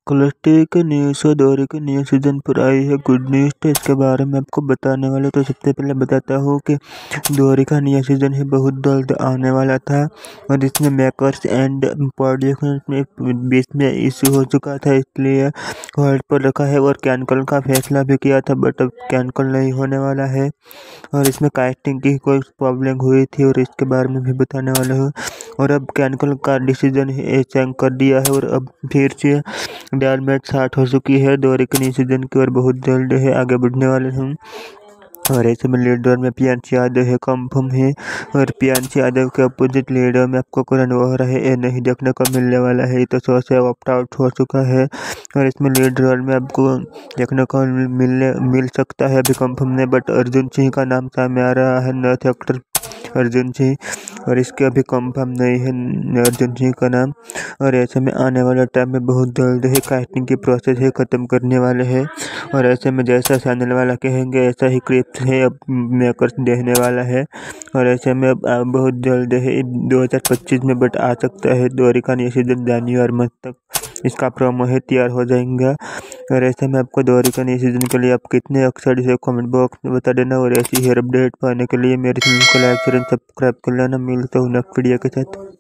Cluster के news और दौरे के नए सीजन पर आई है गुड न्यूज़। तो इसके बारे में आपको बताने वाला। तो सबसे पहले बताता हूँ कि दौरे का नया सीजन है बहुत जल्द आने वाला था और इसमें मेकर्स एंड प्रोड्यूसर्स में बीच में इशू हो चुका था, इसलिए होल्ड पर रखा है और कैंसिल का फैसला भी किया था, बट अब कैंसिल नहीं होने वाला है। और इसमें कास्टिंग की कोई प्रॉब्लम हुई थी और इसके बारे में भी बताने वाला हूँ। और अब कैंसिल का डिसीजन चेंज कर दिया है और अब फिर से डालमेट स्टार्ट हो चुकी है दौरे के नए सीजन की और बहुत जल्द है आगे बढ़ने वाले हैं। और ऐसे में लीडर में प्रियांशी यादव है, कंफर्म है। और प्रियांशी यादव के अपोजिट लीडर में आपको करण वोहरा है, ये नहीं देखने को मिलने वाला है, तो शो से ऑप्ट आउट हो चुका है। और इसमें लीड रोल में आपको देखने को मिल सकता है, अभी कंफर्म नहीं, बट अर्जुन सिंह का नाम सामने आ रहा है, नॉर्थ एक्टर अर्जुन सिंह। और इसके अभी कंफर्म नहीं है अर्जुन सिंह का नाम। और ऐसे में आने वाला टाइम में बहुत जल्द है कास्टिंग की प्रोसेस है ख़त्म करने वाले हैं। और ऐसे में जैसा चैनल वाला कहेंगे ऐसा ही क्लिप्स है अब मेकर्स देखने वाला है। और ऐसे में अब बहुत जल्द है 2025 में बट आ सकता है दौरे का नया सीजन जनवरी मंथ तक इसका प्रोमो है तैयार हो जाएगा। और ऐसे में आपको दौरे का नए सीजन के लिए आप कितने एक्साइटेड है कमेंट बॉक्स में बता देना। और ऐसी हेयर अपडेट पाने के लिए मेरे चैनल को लाइक शेयर सब्सक्राइब कर लेना। मिलता हूँ नेक्स्ट वीडियो के साथ।